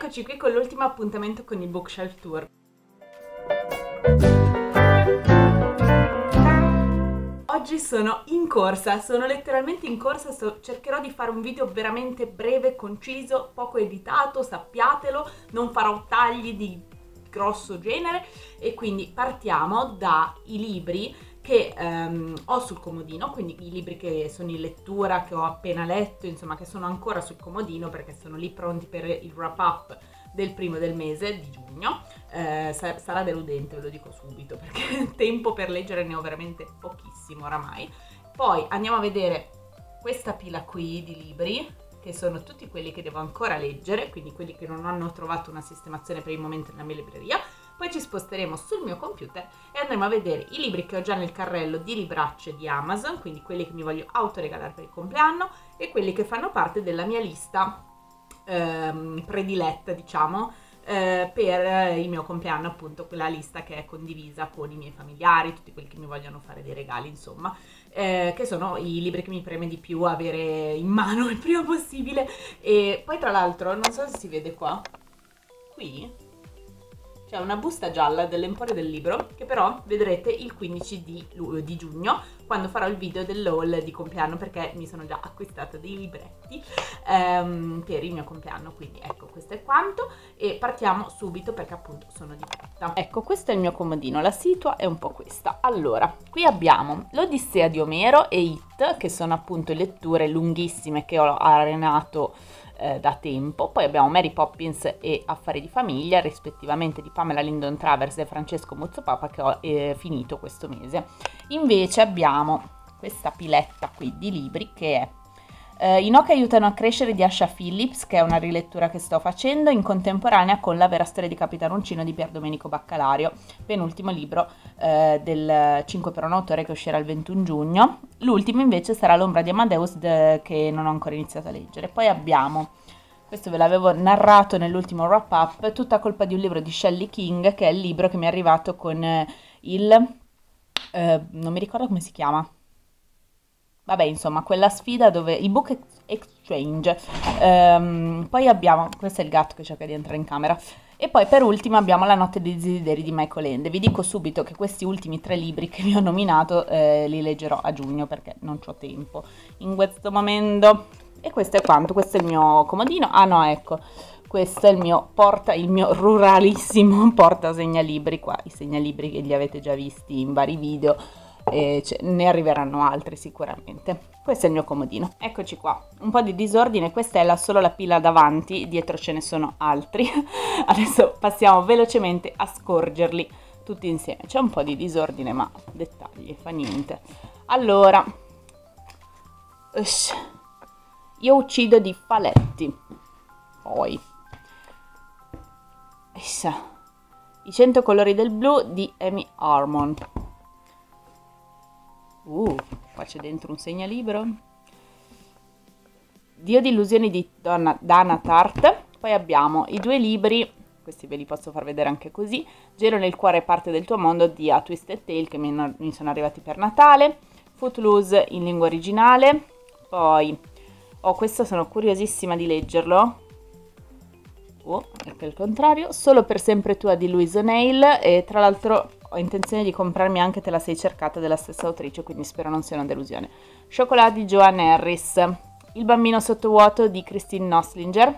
eccoci qui con l'ultimo appuntamento con il Bookshelf Tour. Oggi sono in corsa, sono letteralmente in corsa, cercherò di fare un video veramente breve, conciso, poco editato, sappiatelo, non farò tagli di grosso genere e quindi partiamo dai libri che ho sul comodino, quindi i libri che sono in lettura, che ho appena letto, insomma che sono ancora sul comodino perché sono lì pronti per il wrap up del primo del mese di giugno. Sarà deludente, ve lo dico subito, perché tempo per leggere ne ho veramente pochissimo oramai. Poi andiamo a vedere questa pila qui di libri, che sono tutti quelli che devo ancora leggere, quindi quelli che non hanno trovato una sistemazione per il momento nella mia libreria. Poi ci sposteremo sul mio computer e andremo a vedere i libri che ho già nel carrello di libracce di Amazon, quindi quelli che mi voglio autoregalare per il compleanno e quelli che fanno parte della mia lista prediletta, diciamo, per il mio compleanno, appunto quella lista che è condivisa con i miei familiari, tutti quelli che mi vogliono fare dei regali, insomma, che sono i libri che mi preme di più avere in mano il prima possibile. E poi tra l'altro, non so se si vede qua, qui c'è una busta gialla dell'Emporio del Libro che però vedrete il 15 di giugno, quando farò il video dell'haul di compleanno, perché mi sono già acquistata dei libretti per il mio compleanno. Quindi ecco, questo è quanto e partiamo subito perché appunto sono di fretta. Ecco, questo è il mio comodino, la situa è un po' questa. Allora, qui abbiamo l'Odissea di Omero e It, che sono appunto letture lunghissime che ho arenato da tempo. Poi abbiamo Mary Poppins e Affari di famiglia, rispettivamente di Pamela Lindon Travers e Francesco Muzzopapa, che ho finito questo mese. Invece abbiamo questa piletta qui di libri che è I no che aiutano a crescere di Asha Phillips, che è una rilettura che sto facendo in contemporanea con La vera storia di Capitan Uncino di Pier Domenico Baccalario, penultimo libro del 5 per un autore, che uscirà il 21 giugno. L'ultimo invece sarà L'ombra di Amadeus, che non ho ancora iniziato a leggere. Poi abbiamo, questo ve l'avevo narrato nell'ultimo wrap up, Tutta colpa di un libro di Shelley King, che è il libro che mi è arrivato con non mi ricordo come si chiama. Vabbè, insomma, quella sfida dove il book exchange. Poi abbiamo, questo è il gatto che cerca di entrare in camera. E poi per ultimo abbiamo La notte dei desideri di Michael Ende. Vi dico subito che questi ultimi 3 libri che vi ho nominato li leggerò a giugno perché non ho tempo in questo momento. E questo è quanto. Questo è il mio comodino. Ah no, ecco, questo è il mio ruralissimo porta segnalibri. Qua i segnalibri che li avete già visti in vari video. Ne arriveranno altri sicuramente. Questo è il mio comodino, eccoci qua. Un po' di disordine, questa è solo la pila davanti, dietro ce ne sono altri. Adesso passiamo velocemente a scorgerli tutti insieme. C'è un po' di disordine, ma dettagli, fa niente. Allora, Io uccido di Faletti. Poi I 100 colori del blu di Amy Harmon. Qua c'è dentro un segnalibro. Dio di illusioni di Dana Tartt. Poi abbiamo i 2 libri, questi ve li posso far vedere anche così, Gelo nel cuore parte del tuo mondo di A Twisted Tale, che mi sono arrivati per Natale, Footloose in lingua originale. Poi questo sono curiosissima di leggerlo, perché è il contrario, Solo per sempre tua di Louise O'Neill, e tra l'altro ho intenzione di comprarmi anche Te la sei cercata della stessa autrice, quindi spero non sia una delusione. Chocolat di Joanne Harris, Il bambino sottovuoto di Christine Noslinger.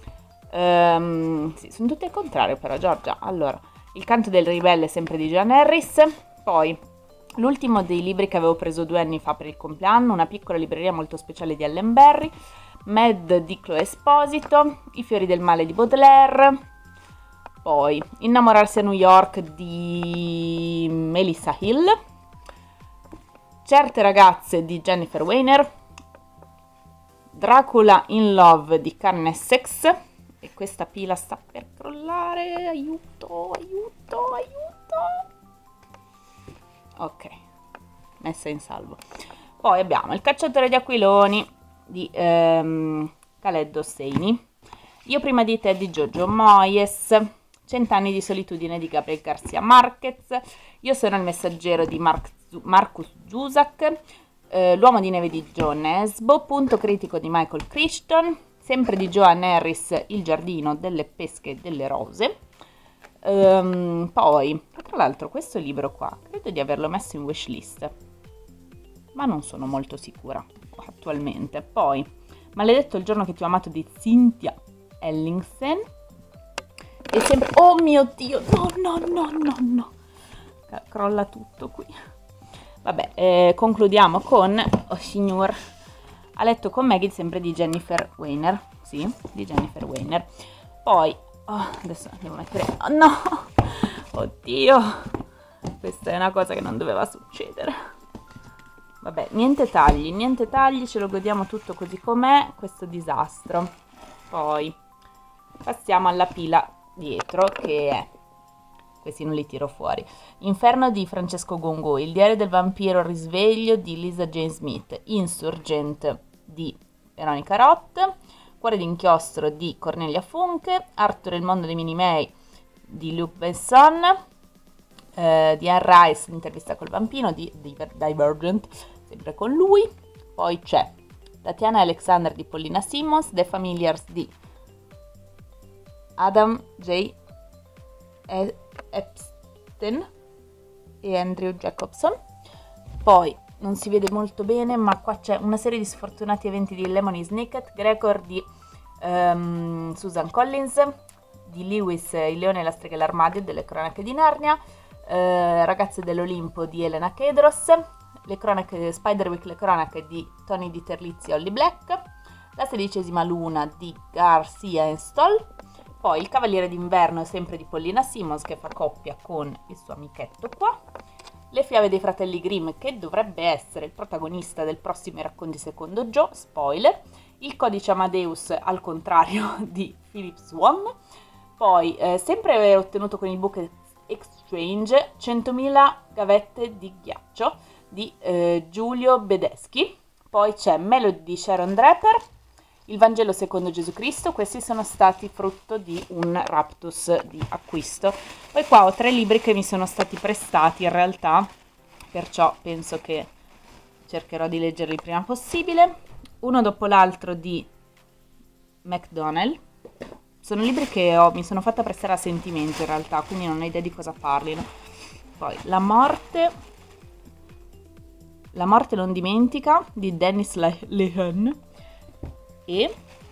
Sì, sono tutte al contrario però, Giorgia. Allora, Il canto del ribelle sempre di Joanne Harris. Poi l'ultimo dei libri che avevo preso 2 anni fa per il compleanno, Una piccola libreria molto speciale di Ellen Berry, Mad di Chloe Esposito, I fiori del male di Baudelaire. Poi Innamorarsi a New York di Melissa Hill, Certe ragazze di Jennifer Weiner, Dracula in Love di Karen Essex. E questa pila sta per crollare, aiuto, aiuto, aiuto. Ok, messa in salvo. Poi abbiamo Il cacciatore di aquiloni di Khaled Hosseini, Io prima di te di Giorgio Moyes, 100 anni di solitudine di Gabriel Garcia Marquez, Io sono il messaggero di Marcus Zusak, L'uomo di neve di John Esbo, Punto critico di Michael Crichton, sempre di Joanne Harris, Il giardino delle pesche e delle rose. Poi, tra l'altro, questo libro qua, credo di averlo messo in wishlist, ma non sono molto sicura attualmente. Poi, Maledetto il giorno che ti ho amato di Cynthia Ellingsen. E sempre, oh mio Dio, no, crolla tutto qui. Vabbè, concludiamo con Oh signor, A letto con Maggie, sempre di Jennifer Weiner. Sì, di Jennifer Weiner. Poi, adesso devo mettere, oh no, oddio, questa è una cosa che non doveva succedere. Vabbè, niente tagli, ce lo godiamo tutto così com'è, questo disastro. Poi passiamo alla pila dietro, che è, questi non li tiro fuori, Inferno di Francesco Gongo, Il diario del vampiro, Il risveglio di Lisa Jane Smith, Insurgent di Veronica Roth, Cuore d'inchiostro di Cornelia Funke, Arthur e il mondo dei Minimei di Luc Besson, di Anne Rice, L'intervista col vampiro di Divergent, sempre con lui. Poi c'è Tatiana Alexander di Paulina Simmons, The Familiars di Adam J. Epstein e Andrew Jacobson. Poi non si vede molto bene, ma qua c'è Una serie di sfortunati eventi di Lemony Snicket, Gregor di Susan Collins, di Lewis, Il leone, la strega e l'armadio, delle cronache di Narnia, Ragazze dell'Olimpo di Elena Kedros, le cronache Spiderwick, le cronache di Tony Di Terlizzi e Holly Black, La 16ª luna di Garcia e Stoll. Poi Il Cavaliere d'Inverno, sempre di Paulina Simmons, che fa coppia con il suo amichetto qua. Le fiabe dei fratelli Grimm, che dovrebbe essere il protagonista del prossimo Racconti secondo Joe, spoiler. Il codice Amadeus, al contrario, di Philip Swan. Poi, sempre ottenuto con il Book Exchange, 100.000 gavette di ghiaccio di Giulio Bedeschi. Poi c'è Melody di Sharon Draper, Il Vangelo secondo Gesù Cristo. Questi sono stati frutto di un raptus di acquisto. Poi qua ho 3 libri che mi sono stati prestati in realtà, perciò penso che cercherò di leggerli il prima possibile. Uno dopo l'altro di McDonnell. Sono libri che mi sono fatta prestare a sentimento in realtà, quindi non ho idea di cosa parlino. Poi La morte non dimentica di Dennis Lehane. E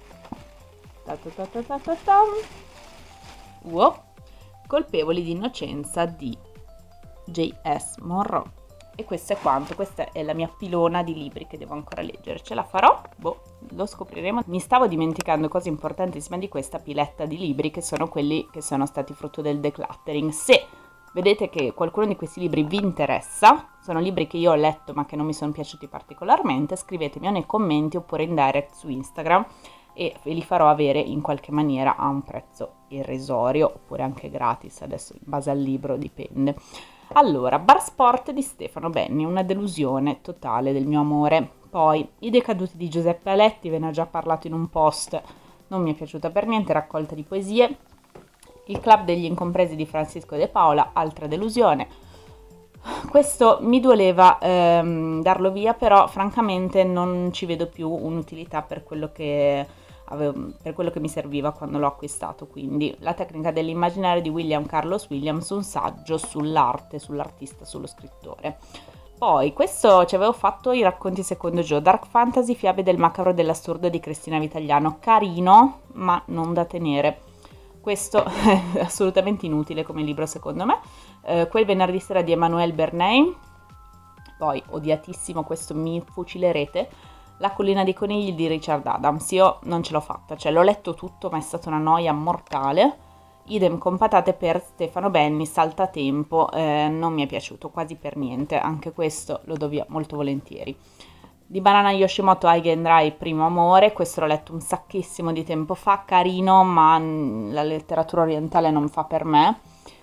Colpevoli di innocenza di J.S. Monroe. E questo è quanto. Questa è la mia pilona di libri che devo ancora leggere. Ce la farò? Lo scopriremo. Mi stavo dimenticando cose importantissime di questa piletta di libri, che sono quelli che sono stati frutto del decluttering. Se vedete che qualcuno di questi libri vi interessa, sono libri che io ho letto ma che non mi sono piaciuti particolarmente, scrivetemi o nei commenti oppure in direct su Instagram e ve li farò avere in qualche maniera a un prezzo irrisorio oppure anche gratis, adesso in base al libro dipende. Allora, Bar Sport di Stefano Benni, una delusione totale del mio amore. Poi I decaduti di Giuseppe Aletti, ve ne ho già parlato in un post, non mi è piaciuta per niente, raccolta di poesie. Il Club degli Incompresi di Francisco De Paola, altra delusione. Questo mi doleva darlo via, però francamente non ci vedo più un'utilità per quello che mi serviva quando l'ho acquistato. Quindi La tecnica dell'immaginario di William Carlos Williams, un saggio sull'arte, sull'artista, sullo scrittore. Poi questo ci avevo fatto I racconti secondo Joe, Dark Fantasy, fiabe del macabro e dell'assurdo di Cristina Vitagliano, carino ma non da tenere. Questo è assolutamente inutile come libro secondo me. Quel venerdì sera di Emmanuel Bernay. Poi, odiatissimo, questo mi fucilerete, La collina dei conigli di Richard Adams. Io non ce l'ho fatta, cioè l'ho letto tutto ma è stata una noia mortale. Idem con patate per Stefano Benni, Saltatempo, non mi è piaciuto quasi per niente, anche questo lo do via molto volentieri. Di Banana Yoshimoto, High Dry, Primo amore, questo l'ho letto un sacchissimo di tempo fa, carino ma la letteratura orientale non fa per me.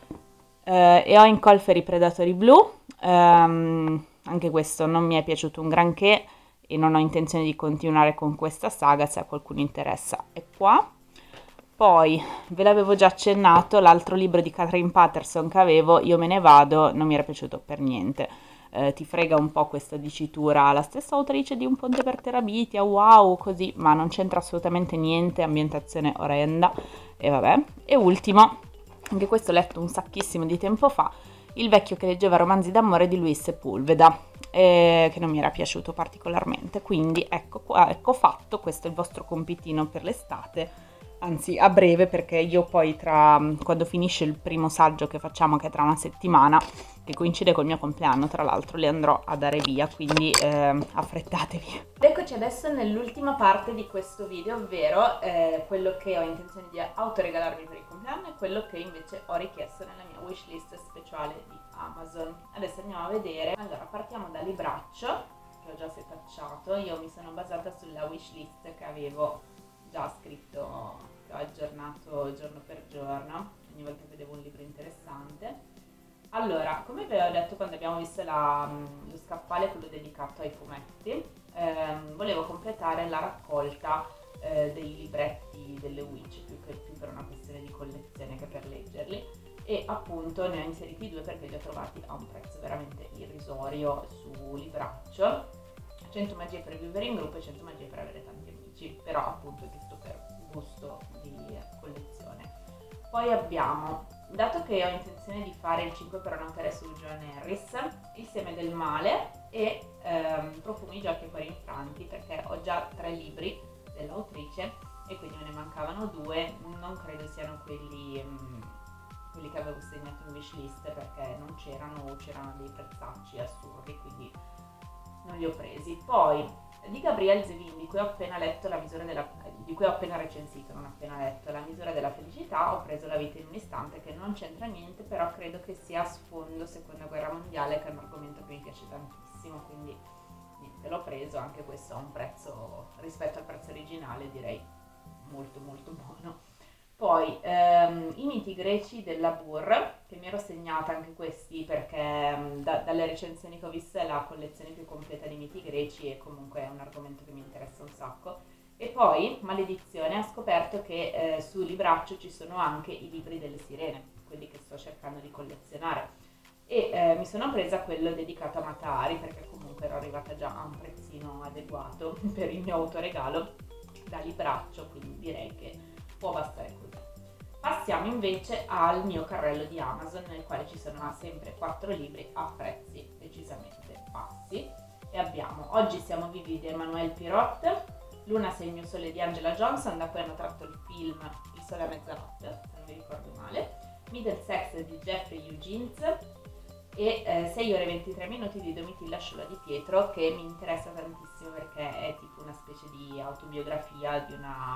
E ho in Colferi Predatori Blu, anche questo non mi è piaciuto un granché e non ho intenzione di continuare con questa saga, se a qualcuno interessa è qua. Poi ve l'avevo già accennato, l'altro libro di Catherine Patterson che avevo, Io me ne vado, non mi era piaciuto per niente. ti frega un po' questa dicitura, la stessa autrice di Un ponte per Terabitia, wow, così, ma non c'entra assolutamente niente, ambientazione orrenda, e vabbè. E ultimo, anche questo letto un sacchissimo di tempo fa, Il vecchio che leggeva romanzi d'amore di Luis Sepulveda, che non mi era piaciuto particolarmente, quindi ecco qua, ecco fatto, questo è il vostro compitino per l'estate, anzi a breve, perché io poi quando finisce il primo saggio che facciamo, che è tra una settimana, che coincide col mio compleanno tra l'altro, li andrò a dare via, quindi affrettatevi. Eccoci adesso nell'ultima parte di questo video, ovvero quello che ho intenzione di autoregalarmi per il compleanno e quello che invece ho richiesto nella mia wishlist speciale di Amazon. Adesso andiamo a vedere. Allora, partiamo da libraccio, che ho già setacciato. Io mi sono basata sulla wishlist che avevo già scritto, che ho aggiornato giorno per giorno, ogni volta che vedevo un libro interessante. Allora, come vi avevo detto quando abbiamo visto lo scaffale, quello dedicato ai fumetti, volevo completare la raccolta dei libretti delle Witch, più per una questione di collezione che per leggerli, e appunto ne ho inseriti 2 perché li ho trovati a un prezzo veramente irrisorio su Libraccio. 100 magie per vivere in gruppo e 100 magie per avere tanti amici, però appunto giusto per gusto di collezione. Poi abbiamo, dato che ho intenzione di fare il 5 per notte su Joan Harris, Il seme del male e Profumi, giochi e cuori infranti, perché ho già 3 libri dell'autrice e quindi me ne mancavano 2, non credo siano quelli che avevo segnato in wishlist perché non c'erano o c'erano dei prezzacci assurdi, quindi non li ho presi. Poi di Gabriele Zevin, di cui ho appena letto di cui ho appena recensito, non appena letto, La misura della felicità, ho preso La vita in un istante, che non c'entra niente, però credo che sia a sfondo seconda guerra mondiale, che è un argomento che mi piace tantissimo, quindi niente, l'ho preso. Anche questo ha un prezzo, rispetto al prezzo originale, direi molto molto buono. Poi I miti greci della Burr, che mi ero segnata anche questi perché dalle recensioni che ho visto è la collezione più completa di miti greci e comunque è un argomento che mi interessa un sacco. E poi, maledizione, ho scoperto che su Libraccio ci sono anche i libri delle sirene, quelli che sto cercando di collezionare. E mi sono presa quello dedicato a Matari perché comunque ero arrivata già a un prezzino adeguato per il mio autoregalo da Libraccio, quindi direi che può bastare così. Passiamo invece al mio carrello di Amazon, nel quale ci sono sempre 4 libri a prezzi decisamente bassi. E abbiamo Oggi siamo vivi di Emmanuel Pirot, Luna sei il mio sole di Angela Johnson, da cui hanno tratto il film Il sole a mezzanotte, se non mi ricordo male, Middlesex di Jeffrey Eugene e 6 ore e 23 minuti di Domitilla Sciulla di Pietro, che mi interessa tantissimo perché è tipo una specie di autobiografia di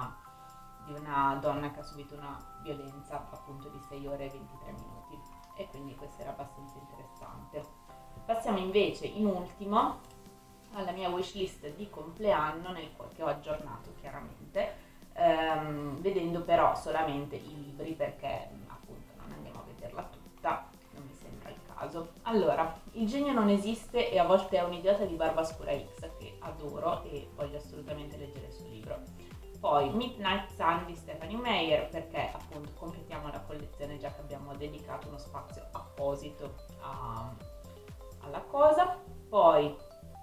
una donna che ha subito una violenza appunto di 6 ore e 23 minuti, e quindi questo era abbastanza interessante. Passiamo invece in ultimo alla mia wishlist di compleanno, che ho aggiornato chiaramente, vedendo però solamente i libri perché appunto non andiamo a vederla tutta, non mi sembra il caso. Allora, Il genio non esiste e a volte è un idiota di Barbascura X, che adoro e voglio assolutamente leggere il suo libro. Poi Midnight Sun di Stephanie Meyer, perché appunto completiamo la collezione, già che abbiamo dedicato uno spazio apposito alla cosa. Poi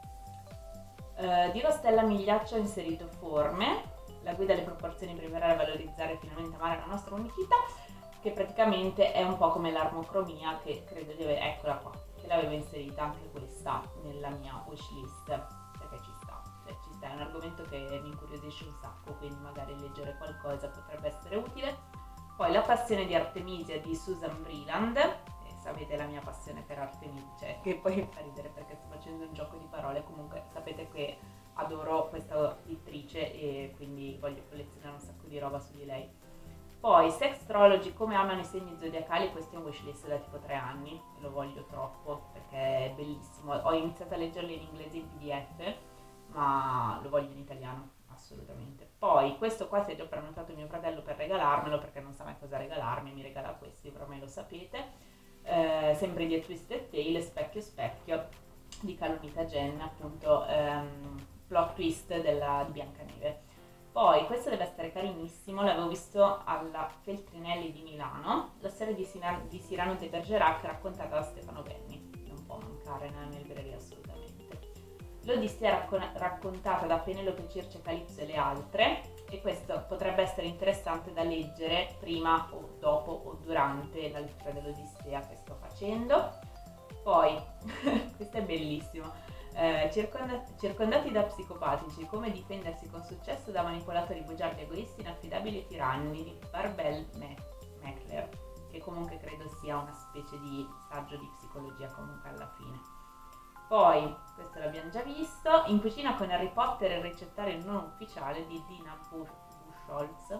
di Rostella Migliaccio ho inserito Forme, la guida alle proporzioni per imparare a valorizzare e finalmente amare la nostra unicità, che praticamente è un po' come l'armocromia, che credo di avere, eccola qua, che l'avevo inserita anche questa nella mia wishlist, perché ci sta, è un argomento che mi incuriosisce un sacco, quindi magari leggere qualcosa potrebbe essere utile. Poi La passione di Artemisia di Susan Breland, sapete la mia passione per Artemisia, cioè, che poi mi fa ridere perché sto facendo un gioco di parole, comunque sapete che adoro questa pittrice e quindi voglio collezionare un sacco di roba su di lei. Poi Sextrology, come amano i segni zodiacali, questo è un wishlist da tipo 3 anni, lo voglio troppo perché è bellissimo. Ho iniziato a leggerlo in inglese in PDF, ma lo voglio in italiano assolutamente. Poi questo qua si è già prenotato mio fratello per regalarmelo perché non sa mai cosa regalarmi, mi regala questi, però ormai lo sapete. Sempre di A Twisted Tale, Specchio Specchio di Calunita Jen, appunto plot twist di Biancaneve. Poi questo deve essere carinissimo, l'avevo visto alla Feltrinelli di Milano, la storia di Cyrano de Bergerac raccontata da Stefano Benni, non può mancare nella mia libreria assolutamente. L'Odissea raccontata da Penelope, Circe, Calipso e le altre, e questo potrebbe essere interessante da leggere prima o dopo o durante la lettura dell'Odissea che sto facendo. Poi, questo è bellissimo, circondati da psicopatici, come difendersi con successo da manipolatori bugiardi, egoisti, inaffidabili e tiranni, di Barbel Meckler, che comunque credo sia una specie di saggio di psicologia comunque alla fine. Poi, questo l'abbiamo già visto, In cucina con Harry Potter e il ricettario non ufficiale di Dina Buchholz,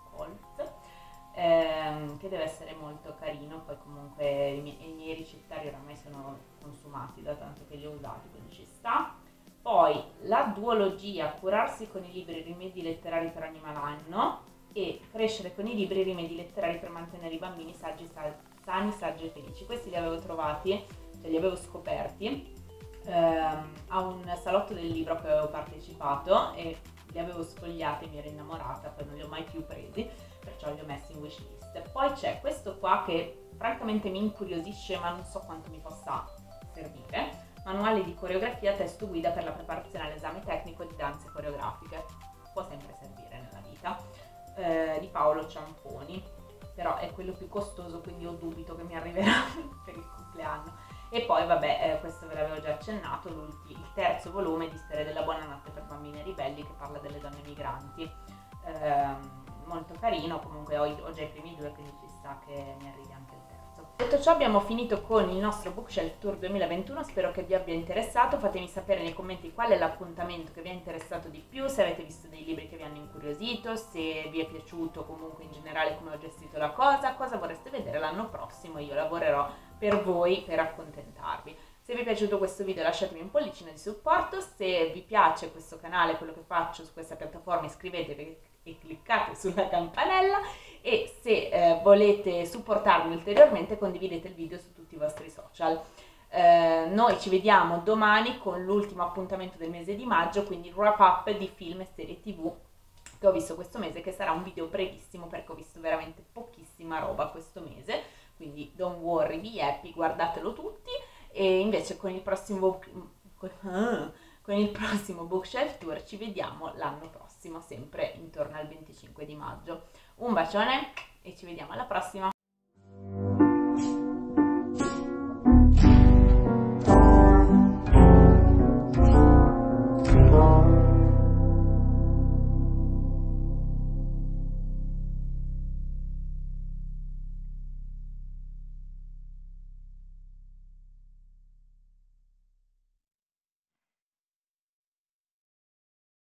che deve essere molto carino. Poi comunque i miei ricettari oramai sono consumati da tanto che li ho usati, quindi ci sta. Poi la duologia, curarsi con i libri, rimedi letterari per ogni malanno, e crescere con i libri, rimedi letterari per mantenere i bambini sani, saggi e felici. Questi li avevo trovati, cioè li avevo scoperti a un salotto del libro a cui avevo partecipato, e li avevo sfogliati e mi ero innamorata, poi non li ho mai più presi, perciò li ho messi in wishlist. Poi c'è questo qua che francamente mi incuriosisce, ma non so quanto mi possa servire: Manuale di coreografia, testo guida per la preparazione all'esame tecnico di danze coreografiche. Può sempre servire nella vita, di Paolo Ciamponi, però è quello più costoso, quindi ho dubito che mi arriverà per il compleanno. E poi vabbè, questo ve l'avevo già accennato, il terzo volume di Storia della buonanotte per bambini ribelli, che parla delle donne migranti. Molto carino, comunque ho già i primi due, quindi ci sta che mi arrivi anche il terzo. Detto ciò, abbiamo finito con il nostro Bookshelf Tour 2021, spero che vi abbia interessato. Fatemi sapere nei commenti qual è l'appuntamento che vi ha interessato di più, se avete visto dei libri che vi hanno incuriosito, se vi è piaciuto comunque in generale come ho gestito la cosa vorreste vedere l'anno prossimo. Io lavorerò per voi per accontentarvi. Se vi è piaciuto questo video lasciatemi un pollicino di supporto, se vi piace questo canale, quello che faccio su questa piattaforma, iscrivetevi e cliccate sulla campanella, e se volete supportarmi ulteriormente condividete il video su tutti i vostri social. Noi ci vediamo domani con l'ultimo appuntamento del mese di maggio, quindi il wrap up di film e serie tv che ho visto questo mese, che sarà un video brevissimo perché ho visto veramente pochissima roba questo mese, quindi don't worry, be happy, guardatelo tutti. E invece con il prossimo Bookshelf Tour ci vediamo l'anno prossimo, sempre intorno al 25 di maggio. Un bacione e ci vediamo alla prossima!